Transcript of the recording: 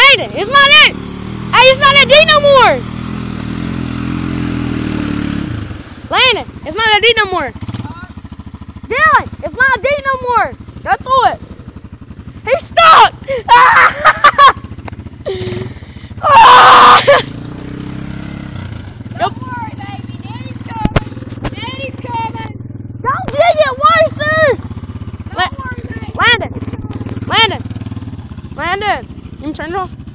Landon, it's not it. Hey, it's not that D no more. Landon, it's not that D no more. Dylan, it's not a D no more. Go through it. He's stuck. Don't worry, baby. Daddy's coming. Daddy's coming. Don't dig it worse, sir. Don't worry, baby. Landon, let me turn it off.